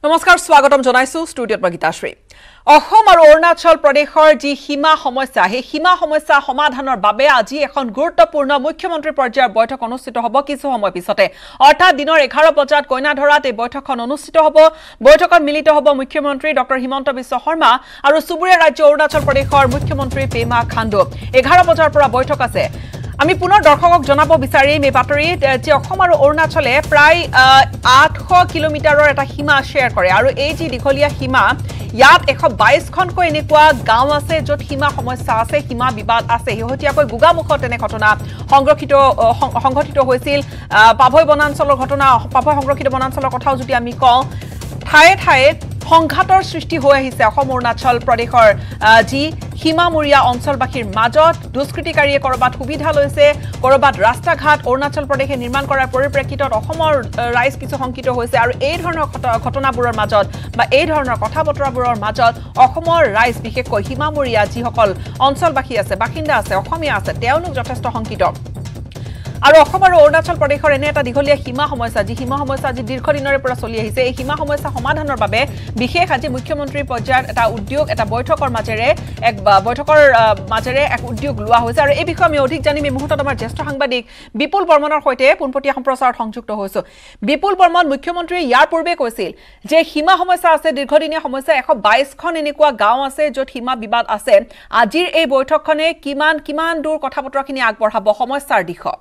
নমস্কাৰ স্বাগতম জনাইছো ষ্টুডিঅত মগিতাশ্ৰী অসম আৰু অৰুণাচল প্ৰদেশৰ যি সীমা সমস্যা হে সীমা সমস্যা সমাধানৰ বাবে আজি এখন গুৰুত্বপূৰ্ণ মুখ্যমন্ত্ৰী পৰ্যায়ৰ বৈঠক অনুষ্ঠিত হ'ব কিছু সময় পিছতে অৰ্থাৎ দিনৰ 11 বজাত কইনাধৰাত এই বৈঠকখন অনুষ্ঠিত হ'ব বৈঠকত মিলিত হ'ব মুখ্যমন্ত্ৰী ডক্টৰ হিমন্ত বিশ্ব শৰ্মা আৰু সুবুৰীয়া ৰাজ্য অৰুণাচল প্ৰদেশৰ মুখ্যমন্ত্ৰী পেমা খাণ্ডু 11 বজাৰ পৰা বৈঠক আছে আমি পুনৰ দৰ্শকক জনাব বিচাৰিম এই বাতৰিত যে অসম আৰু অৰুণাচলে প্ৰায় 800 কিলোমিটাৰৰ এটা সীমা শেয়াৰ কৰে আৰু এই যি দীঘলীয়া সীমা ইয়াত 122খনকৈ এনেকুৱা গাঁও আছে য'ত সীমা সমস্যা আছে সীমা বিবাদ আছে হেহতিয়াকৈ গুগামুখত এনে ঘটনা সংঘটিত হৈছিল পাভৈ বনাঞ্চলৰ ঘটনা পাভৈ সংৰক্ষিত বনাঞ্চলৰ কথাও যদি আমি কওঁ ঠায়ে ঠায়ে সংঘাতৰ সৃষ্টি হৈ আহিছে অসম অৰুণাচল প্ৰদেশৰ যি সীমামূৰীয়া অঞ্চলবাসীৰ মাজত দুষ্কৃতিকাৰীয়ে কৰবাত সুবিধা লৈছে কৰবাত ৰাস্তা ঘাট অৰুণাচল প্ৰদেশে নিৰ্মাণ কৰাৰ পৰিপ্ৰেক্ষিতত অসমৰ ৰাইজ কিছু সংকিত হৈছে আৰু এই ধৰণৰ ঘটনাবোৰৰ মাজত বা এই ধৰণৰ কথা বতৰাবোৰৰ মাজত অসমৰ ৰাইজ বিশেষকৈ সীমামূৰীয়া যিসকল অঞ্চলবাসী আছে বাসিন্দা আছে অসমীয়া আছে তেওঁলোক যথেষ্ট সংকিত আৰু অসম আৰু অৰুণাচল প্ৰদেশৰ এনে এটা দীঘলীয়া সীমা সমস্যা যি সীমা সমস্যা আজি দীৰ্ঘদিনৰে পৰা চলি আহিছে এই সীমা সমস্যা সমাধানৰ বাবে বিশেষ আজি মুখ্যমন্ত্ৰী পৰ্যায়ত এটা উদ্যোগ এটা বৈঠকৰ মাজেৰে এক উদ্যোগ লোৱা হৈছে আৰু এই বিষয়ে আমি অধিক জানিম এই মুহূৰ্তত আমাৰ জ্যেষ্ঠ সাংবাদিক বিপুল বৰ্মনৰ সৈতে পোনপটীয়া সম্প্ৰচাৰত সংযুক্ত হৈছো বিপুল বৰ্মন মুখ্যমন্ত্ৰীয়ে ইয়াৰ পূৰ্বে কৈছিল যে সীমা সমস্যা আছে দীৰ্ঘদিনীয়া সমস্যা 122খন এনেকুৱা গাঁও আছে য'ত সীমা বিবাদ আছে আজিৰ এই বৈঠকখনে কিমান দূৰ কথা বতৰাখিনি আগবঢ়াব সমস্যাৰ দিশত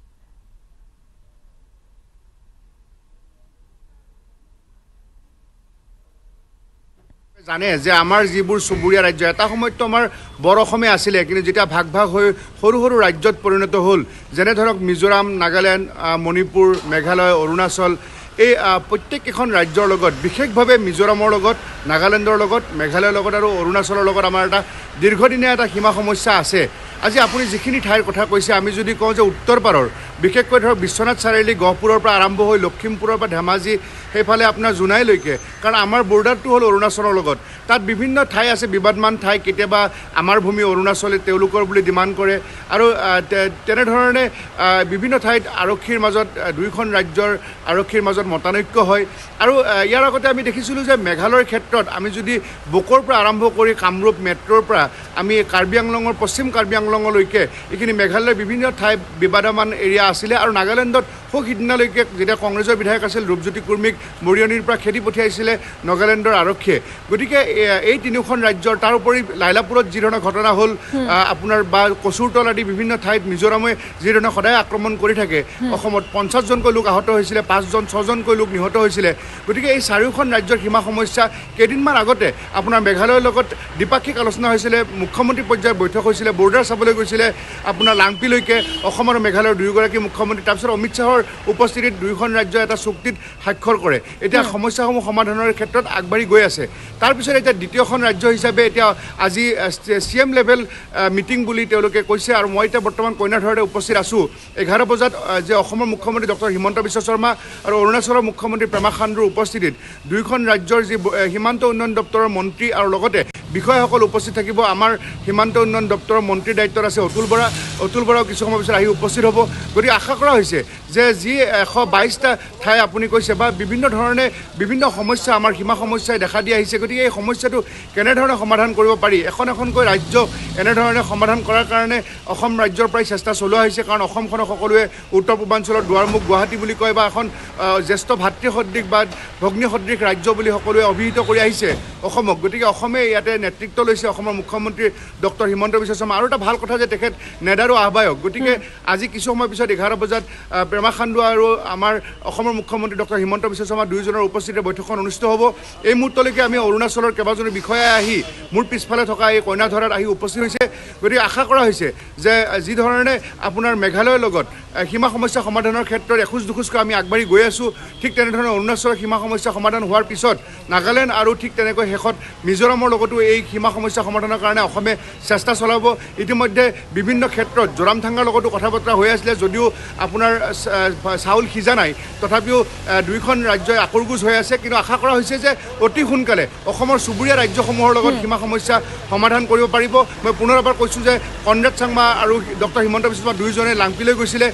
জানে যে আমাৰ যিবোৰ সুবুৰীয়া ৰাজ্য এটা সময়তো আমাৰ বৰ অসমে আছিল কিন্তু যেতিয়া ভাগ হৈ সৰু সৰু ৰাজ্যত পৰিণত হ'ল যেনে ধৰক মিজোৰাম নাগালেণ্ড মণিপুৰ মেঘালয় অৰুণাচল এই প্ৰত্যেকখন ৰাজ্যৰ লগত বিশেষভাৱে মিজোৰামৰ লগত নাগালেণ্ডৰ লগত মেঘালয়ৰ লগত আৰু অৰুণাচলৰ লগত আমাৰ এটা দীৰ্ঘদিনীয়া এটা সীমা সমস্যা আছে আজি আপুনি যিখিনি ঠাইৰ কথা কৈছে আমি যদি কওঁ যে উত্তৰ পাৰৰ বিশেষকৈ ধৰক বিশ্বনাথ চাৰিআলি গহপুৰৰ পৰা আৰম্ভ হৈ লখিমপুৰৰ পৰা ধেমাজি সেইফালে আপোনাৰ জোনাইলৈকে কাৰণ আমাৰ বৰ্ডাৰটো হ'ল অৰুণাচলৰ লগত তাত বিভিন্ন ঠাই আছে বিবাদমান ঠাই কেতিয়াবা আমাৰ ভূমি অৰুণাচলে তেওঁলোকৰ বুলি ডিমাণ্ড কৰে আৰু তেনেধৰণে বিভিন্ন ঠাইত আৰক্ষীৰ মাজত দুইখন ৰাজ্যৰ আৰক্ষীৰ মাজত মতানৈক্য হয় আৰু ইয়াৰ আগতে আমি দেখিছিলোঁ যে মেঘালয়ৰ ক্ষেত্ৰত আমি যদি বোকৰ পৰা আৰম্ভ কৰি কামৰূপ মেট্ৰ'ৰ পৰা আমি কাৰ্বি আংলঙৰ পশ্চিম কাৰ্বি আংলঙলৈকে এইখিনি মেঘালয়ৰ বিভিন্ন ঠাই বিবাদমান এৰিয়া আছিলে আৰু নাগালেণ্ডত সিদিনালৈকে যেতিয়া কংগ্ৰেছৰ বিধায়ক আছিল ৰূপজ্যোতি কুৰ্মীক মৰিয়নিৰ পৰা খেদি পঠিয়াইছিলে নাগালেণ্ডৰ আৰক্ষীয়ে গতিকে এই তিনিখন ৰাজ্যৰ তাৰ উপৰি লাইলাপুৰত যি ধৰণৰ ঘটনা হ'ল আপোনাৰ বা কচুৰতল আদি বিভিন্ন ঠাইত মিজোৰামে যি ধৰণে সদায় আক্ৰমণ কৰি থাকে অসমত 50জনকৈ লোক আহত হৈছিলে 6জনকৈ লোক নিহত হৈছিলে গতিকে এই চাৰিওখন ৰাজ্যৰ সীমা সমস্যা কেইদিনমান আগতে আপোনাৰ মেঘালয়ৰ লগত দ্বিপাক্ষিক আলোচনা হৈছিলে মুখ্যমন্ত্ৰী পৰ্যায়ৰ বৈঠক হৈছিলে বৰ্ডাৰ চাবলৈ গৈছিলে আপোনাৰ লাংপিলৈকে অসম আৰু মেঘালয়ৰ দুয়োগৰাকী মুখ্যমন্ত্ৰী তাৰপিছত অমিত শ্বাহৰ উপস্থিতিত দুইখন ৰাজ্য এটা চুক্তিত স্বাক্ষৰ কৰে এতিয়া সমস্যাসমূহ সমাধানৰ ক্ষেত্ৰত আগবাঢ়ি গৈ আছে তাৰপিছত এতিয়া দ্বিতীয়খন ৰাজ্য হিচাপে এতিয়া আজি CM লেভেল মিটিং বুলি তেওঁলোকে কৈছে আৰু মই এতিয়া বৰ্তমান কইনাধৰাতে উপস্থিত আছোঁ 11 বজাত যে অসমৰ মুখ্যমন্ত্ৰী ডক্টৰ হিমন্ত বিশ্ব শৰ্মা আৰু অৰুণাচলৰ মুখ্যমন্ত্ৰী পেমা খাণ্ডুৰ উপস্থিতিত দুইখন ৰাজ্যৰ যি সীমান্ত উন্নয়ন দপ্তৰৰ মন্ত্ৰী আৰু লগতে বিষয়াসকল উপস্থিত থাকিব আমাৰ সীমান্ত উন্নয়ন দপ্তৰৰ মন্ত্ৰীৰ দায়িত্বত আছে অতুল বৰাও কিছু সময় পিছত আহি উপস্থিত হ'ব গতিকে আশা কৰা হৈছে যে যি 122টা ঠাই আপুনি কৈছে বা বিভিন্ন ধৰণে বিভিন্ন সমস্যা আমাৰ সীমা সমস্যাই দেখা দি আহিছে গতিকে এই সমস্যাটো কেনেধৰণে সমাধান কৰিব পাৰি এখনকৈ ৰাজ্য এনেধৰণে সমাধান কৰাৰ কাৰণে অসম ৰাজ্যৰ পৰাই চেষ্টা চলোৱা হৈছে কাৰণ অসমখনক সকলোৱে উত্তৰ পূৰ্বাঞ্চলৰ দুৱাৰমুখ গুৱাহাটী বুলি কয় বা এখন জ্যেষ্ঠ ভাতৃসদৃশ বা ভগ্নীসদৃশ ৰাজ্য বুলি সকলোৱে অভিহিত কৰি আহিছে অসমক গতিকে অসমে ইয়াতে নেতৃত্ব লৈছে অসমৰ মুখ্যমন্ত্ৰী ডক্টৰ হিমন্ত বিশ্ব শৰ্মা আৰু এটা ভাল কথা যে তেখেত নেডাৰো আহ্বায়ক গতিকে আজি কিছু সময় পিছত 11 বজাত পেমা খাণ্ডু আৰু আমাৰ অসমৰ মুখ্যমন্ত্ৰী ডক্টৰ হিমন্ত বিশ্ব শৰ্মা দুয়োজনৰ উপস্থিতিত বৈঠকখন অনুষ্ঠিত হ'ব এই মুহূৰ্তলৈকে আমি অৰুণাচলৰ কেইবাজনো বিষয়াই আহি মোৰ পিছফালে থকা এই কইনাধৰাত আহি উপস্থিত হৈছে গতিকে আশা কৰা হৈছে যে যি ধৰণে আপোনাৰ মেঘালয়ৰ লগত সীমা সমস্যা সমাধানৰ ক্ষেত্ৰত এখোজ দুখোজকৈ আমি আগবাঢ়ি গৈ আছোঁ ঠিক তেনেধৰণে অৰুণাচলৰ সীমা সমস্যা সমাধান হোৱাৰ পিছত নাগালেণ্ড আৰু ঠিক তেনেকৈ শেষত মিজোৰামৰ লগতো এই সীমা সমস্যা সমাধানৰ কাৰণে অসমে চেষ্টা চলাব ইতিমধ্যে বিভিন্ন ক্ষেত্ৰত জোৰামথাংগাৰ লগতো কথা বতৰা হৈ আছিলে যদিও আপোনাৰ চাউল সিজা নাই তথাপিও দুইখন ৰাজ্যই আকৰগোজ হৈ আছে কিন্তু আশা কৰা হৈছে যে অতি সোনকালে অসমৰ সুবুৰীয়া ৰাজ্যসমূহৰ লগত সীমা সমস্যা সমাধান কৰিব পাৰিব মই পুনৰ এবাৰ কৈছোঁ যে কনৰাড চাংমা আৰু ডক্টৰ হিমন্ত বিশ্ব শৰ্মা দুয়োজনে লাংপিলৈ গৈছিলে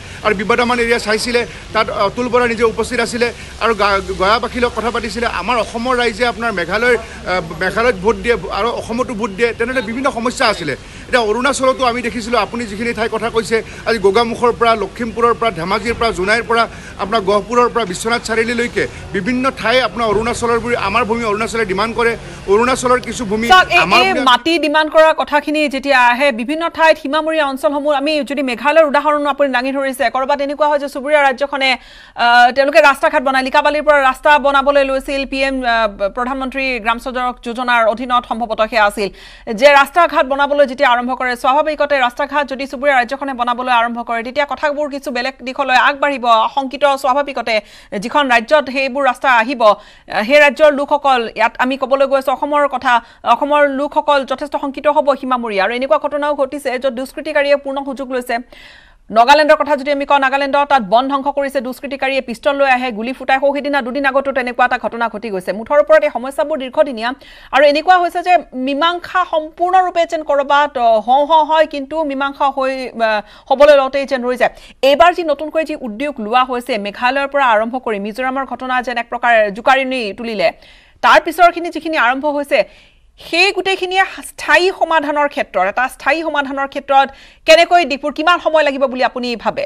আৰু বিবাদমান এৰিয়া চাইছিলে তাত অতুল বৰা নিজে উপস্থিত আছিলে আৰু গয়াবাসীৰ লগত কথা পাতিছিলে আমাৰ অসমৰ ৰাইজে আপোনাৰ মেঘালয়ত ভোট দিয়ে আৰু অসমতো ভোট দিয়ে তেনেদৰে বিভিন্ন সমস্যা আছিলে এতিয়া অৰুণাচলতো আমি দেখিছিলোঁ আপুনি যিখিনি ঠাই কথা কৈছে আজি গোগামুখৰ পৰা লখিমপুৰৰ পৰা ধেমাজিৰ পৰা জোনাইৰ পৰা আপোনাৰ গহপুৰৰ পৰা বিশ্বনাথ চাৰিআলিলৈকে বিভিন্ন ঠাই আপোনাৰ অৰুণাচলৰ আমাৰ ভূমি অৰুণাচলে ডিমাণ্ড কৰে অৰুণাচলৰ কিছু ভূমি মাটি ডিমাণ্ড কৰা কথাখিনি যেতিয়া আহে বিভিন্ন ঠাইত সীমামূৰীয়া অঞ্চলসমূহ আমি যদি মেঘালয়ৰ উদাহৰণ আপুনি দাঙি ধৰিছে কৰবাত এনেকুৱা হয় যে চুবুৰীয়া ৰাজ্যখনে তেওঁলোকে ৰাস্তা ঘাট বনাই লিকাবালিৰ পৰা ৰাস্তা বনাবলৈ লৈছিল PM প্ৰধানমন্ত্ৰী গ্ৰাম সড়ক যোজনাৰ অধীনত সম্ভৱতঃ সেয়া আছিল যে ৰাস্তা ঘাট বনাবলৈ যেতিয়া আৰম্ভ কৰে স্বাভাৱিকতে ৰাস্তা ঘাট যদি চুবুৰীয়া ৰাজ্যখনে বনাবলৈ আৰম্ভ কৰে তেতিয়া কথাবোৰ কিছু বেলেগ দিশলৈ আগবাঢ়িব আশংকিত স্বাভাৱিকতে যিখন ৰাজ্যত সেইবোৰ ৰাস্তা আহিব সেই ৰাজ্যৰ লোকসকল ইয়াত আমি ক'বলৈ গৈছো অসমৰ কথা অসমৰ লোকসকল যথেষ্ট শংকিত হ'ব সীমামূৰীয়া আৰু এনেকুৱা ঘটনাও ঘটিছে য'ত দুষ্কৃতিকাৰীয়ে পূৰ্ণ সুযোগ লৈছে নাগালেণ্ডৰ কথা যদি আমি কওঁ নাগালেণ্ডৰ তাত বন ধ্বংস কৰিছে দুষ্কৃতিকাৰীয়ে পিষ্টল লৈ আহে গুলি ফুটাই সেইদিনা দুদিন আগতো তেনেকুৱা এটা ঘটনা ঘটি গৈছে মুঠৰ ওপৰত এই সমস্যাবোৰ দীৰ্ঘদিনীয়া আৰু এনেকুৱা হৈছে যে মীমাংসা সম্পূৰ্ণৰূপে যেন কৰবাত হয় কিন্তু মীমাংসা হ'বলৈ লওঁতেই যেন ৰৈ যায় এইবাৰ যি নতুনকৈ যি উদ্যোগ লোৱা হৈছে মেঘালয়ৰ পৰা আৰম্ভ কৰি মিজোৰামৰ ঘটনা যেন এক প্ৰকাৰ জোকাৰণি তুলিলে তাৰ পিছৰখিনি যিখিনি আৰম্ভ হৈছে সেই গোটেইখিনিয়ে স্থায়ী সমাধানৰ ক্ষেত্ৰত এটা স্থায়ী সমাধানৰ ক্ষেত্ৰত কেনেকৈ দিপুৰ কিমান সময় লাগিব বুলি আপুনি ভাবে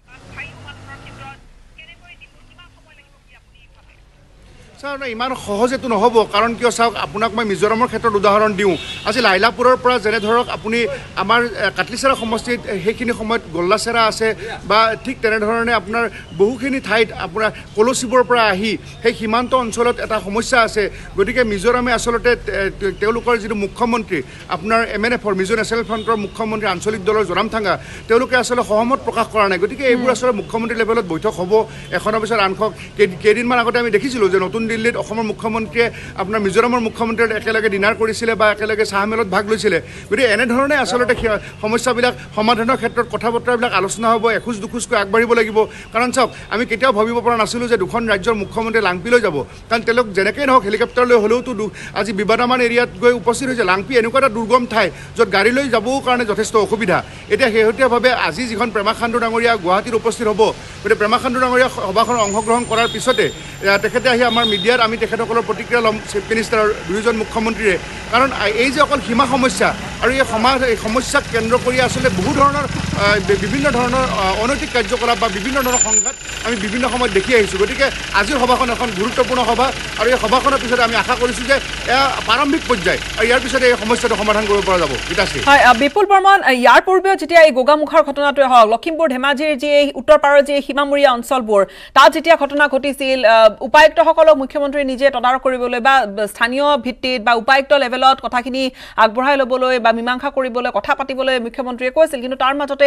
ছাৰ ইমান সহজেতো নহ'ব কাৰণ কিয় চাওক আপোনাক মই মিজোৰামৰ ক্ষেত্ৰত উদাহৰণ দিওঁ আজি লাইলাপুৰৰ পৰা যেনে ধৰক আপুনি আমাৰ কাটলিচেৰা সমষ্টিত সেইখিনি সময়ত গোল্লাচেৰা আছে বা ঠিক তেনেধৰণে আপোনাৰ বহুখিনি ঠাইত আপোনাৰ কলচিবৰ পৰা আহি সেই সীমান্ত অঞ্চলত এটা সমস্যা আছে গতিকে মিজোৰামে আচলতে তেওঁলোকৰ যিটো মুখ্যমন্ত্ৰী আপোনাৰ MNFৰ মিজো নেশ্যনেল ফ্ৰণ্টৰ মুখ্যমন্ত্ৰী আঞ্চলিক দলৰ জোৰামথাঙ্গা তেওঁলোকে আচলতে সহমত প্ৰকাশ কৰা নাই গতিকে এইবোৰ আচলতে মুখ্যমন্ত্ৰী লেভেলত বৈঠক হ'ব এখনৰ পিছত আনখন কেইদিনমান আগতে আমি দেখিছিলোঁ যে নতুন দিল্লীত অসমৰ মুখ্যমন্ত্ৰীয়ে আপোনাৰ মিজোৰামৰ মুখ্যমন্ত্ৰীৰ একেলগে ডিনাৰ কৰিছিলে বা একেলগে চাহ মেলত ভাগ লৈছিলে গতিকে এনেধৰণে আচলতে সমস্যাবিলাক সমাধানৰ ক্ষেত্ৰত কথা বতৰাবিলাক আলোচনা হ'ব এখোজ দুখোজকৈ আগবাঢ়িব লাগিব কাৰণ চাওক আমি কেতিয়াও ভাবিব পৰা নাছিলোঁ যে দুখন ৰাজ্যৰ মুখ্যমন্ত্ৰী লাংপিলৈ যাব কাৰণ তেওঁলোক যেনেকৈ নহওক হেলিকপ্টাৰলৈ হ'লেওতো আজি বিবাদমান এৰিয়াত গৈ উপস্থিত হৈছে লাংপি এনেকুৱা এটা দুৰ্গম ঠাই য'ত গাড়ী লৈ যাবও কাৰণে যথেষ্ট অসুবিধা এতিয়া শেহতীয়াভাৱে আজি যিখন প্ৰেমা খাণ্ডু ডাঙৰীয়া গুৱাহাটীত উপস্থিত হ'ব গতিকে প্ৰেমা খাণ্ডু ডাঙৰীয়া সভাখনত অংশগ্ৰহণ কৰাৰ পিছতে তেখেতে আহি আমাৰ মিডিয়াত আমি তেখেতসকলৰ প্ৰতিক্ৰিয়া ল'ম চিফ মিনিষ্টাৰৰ দুয়োজন মুখ্যমন্ত্ৰীৰে কাৰণ এই যে অকল সীমা সমস্যা আৰু এই সমস্যাক কেন্দ্ৰ কৰি আচলতে বহু ধৰণৰ বিভিন্ন ধৰণৰ অনৈতিক কাৰ্যকলাপ বা বিভিন্ন ধৰণৰ সংঘাত আমি বিভিন্ন সময়ত দেখি আহিছোঁ গতিকে আজিৰ সভাখন এখন গুৰুত্বপূৰ্ণ সভা আৰু এই সভাখনৰ পিছতে আমি আশা কৰিছোঁ যে এয়া প্ৰাৰম্ভিক পৰ্যায় আৰু ইয়াৰ পিছতে এই সমস্যাটো সমাধান কৰিব পৰা যাব গীতাশ্ৰী হয় বিপুল বৰ্মন ইয়াৰ পূৰ্বেও যেতিয়া এই গোগামুখৰ ঘটনাটোৱে হওক লখিমপুৰ ধেমাজিৰ যি উত্তৰ পাৰৰ যি সীমামূৰীয়া অঞ্চলবোৰ তাত যেতিয়া ঘটনা ঘটিছিল উপায়ুক্তসকলক মুখ্যমন্ত্ৰী নিজে তদাৰক কৰিবলৈ বা স্থানীয় ভিত্তিত বা উপায়ুক্ত লেভেলত কথাখিনি আগবঢ়াই ল'বলৈ বা মীমাংসা কৰিবলৈ কথা পাতিবলৈ মুখ্যমন্ত্ৰীয়ে কৈছিল কিন্তু তাৰ মাজতে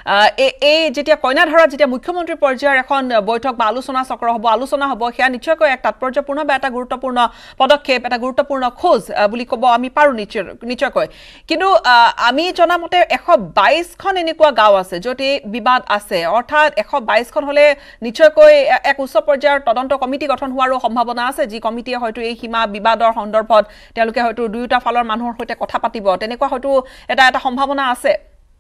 এই যেতিয়া কইনাধাৰাত যেতিয়া মুখ্যমন্ত্ৰী পৰ্যায়ৰ এখন বৈঠক বা আলোচনা চক্ৰ হ'ব আলোচনা হ'ব সেয়া নিশ্চয়কৈ এক তাৎপৰ্যপূৰ্ণ বা এটা গুৰুত্বপূৰ্ণ পদক্ষেপ এটা গুৰুত্বপূৰ্ণ খোজ বুলি ক'ব আমি পাৰোঁ নিশ্চয়কৈ কিন্তু আমি জনামতে 122খন এনেকুৱা গাঁও আছে য'ত এই বিবাদ আছে অৰ্থাৎ 122খন হ'লে নিশ্চয়কৈ এক উচ্চ পৰ্যায়ৰ তদন্ত কমিটি গঠন হোৱাৰো সম্ভাৱনা আছে যি কমিটিয়ে হয়তো এই সীমা বিবাদৰ সন্দৰ্ভত তেওঁলোকে হয়তো দুয়োটা ফালৰ মানুহৰ সৈতে কথা পাতিব তেনেকুৱা হয়তো এটা সম্ভাৱনা আছে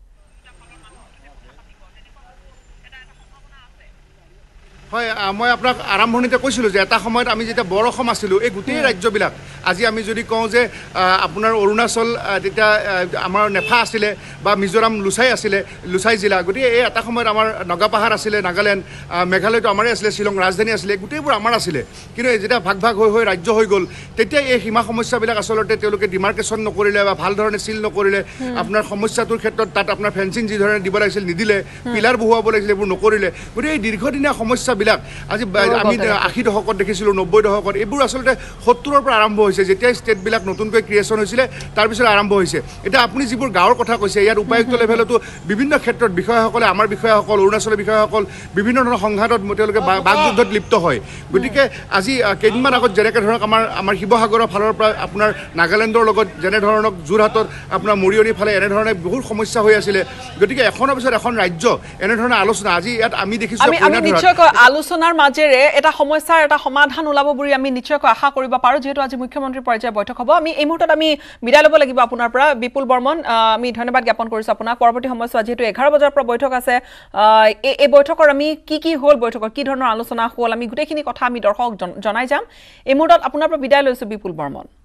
হয় মই আপোনাক আৰম্ভণিতে কৈছিলোঁ যে এটা সময়ত আমি যেতিয়া বৰ অসম আছিলোঁ এই গোটেই ৰাজ্যবিলাক আজি আমি যদি কওঁ যে আপোনাৰ অৰুণাচল তেতিয়া আমাৰ নেফা আছিলে বা মিজোৰাম লুচাই জিলা গতিকে এই এটা সময়ত আমাৰ নগাপাহাৰ আছিলে নাগালেণ্ড মেঘালয়টো আমাৰে আছিলে শ্বিলং ৰাজধানী আছিলে গোটেইবোৰ আমাৰ আছিলে কিন্তু যেতিয়া ভাগ হৈ ৰাজ্য হৈ গ'ল তেতিয়া এই সীমা সমস্যাবিলাক আচলতে তেওঁলোকে ডিমাৰ্কেশ্যন নকৰিলে বা ভাল ধৰণে চিল নকৰিলে আপোনাৰ সমস্যাটোৰ ক্ষেত্ৰত তাত আপোনাৰ ফেন্সিং যি ধৰণে দিব লাগিছিল নিদিলে পিলাৰ বহুৱাব লাগিছিল এইবোৰ নকৰিলে গতিকে এই দীৰ্ঘদিনীয়া সমস্যা আজি আমি 80 দশকত দেখিছিলোঁ 90 দশকত এইবোৰ আচলতে 70ৰ পৰা আৰম্ভ হৈছে যেতিয়া ষ্টেটবিলাক নতুনকৈ ক্ৰিয়েশ্যন হৈছিলে তাৰপিছত আৰম্ভ হৈছে এতিয়া আপুনি যিবোৰ গাঁৱৰ কথা কৈছে ইয়াত উপায়ুক্ত লেভেলতো বিভিন্ন ক্ষেত্ৰত বিষয়াসকলে আমাৰ বিষয়াসকল অৰুণাচলৰ বিষয়াসকল বিভিন্ন ধৰণৰ সংঘাতত তেওঁলোকে বাকযুদ্ধত লিপ্ত হয় গতিকে আজি কেইদিনমান আগত যেনেকৈ ধৰক আমাৰ শিৱসাগৰৰ ফালৰ পৰা আপোনাৰ নাগালেণ্ডৰ লগত যেনেধৰণক যোৰহাটত আপোনাৰ মৰিয়নিৰ ফালে এনেধৰণে বহুত সমস্যা হৈ আছিলে গতিকে এখনৰ পিছত এখন ৰাজ্য এনেধৰণে আলোচনা আজি ইয়াত আমি দেখিছোঁ আলোচনাৰ মাজেৰে এটা সমস্যাৰ এটা সমাধান ওলাব বুলি আমি নিশ্চয়কৈ আশা কৰিব পাৰোঁ যেহেতু আজি মুখ্যমন্ত্ৰী মুখ্যমন্ত্ৰী পৰ্যায়ৰ বৈঠক হ'ব আমি এই মুহূৰ্তত আমি বিদায় ল'ব লাগিব আপোনাৰ পৰা বিপুল বৰ্মন আমি ধন্যবাদ জ্ঞাপন কৰিছো আপোনাক পৰৱৰ্তী সময়ছোৱা যেহেতু 11 বজাৰ পৰা বৈঠক আছে এই বৈঠকৰ আমি কি হ'ল বৈঠকৰ কি ধৰণৰ আলোচনা হ'ল আমি গোটেইখিনি কথা আমি দৰ্শক জনাই যাম এই মুহূৰ্তত আপোনাৰ পৰা বিদায় লৈছো বিপুল বৰ্মন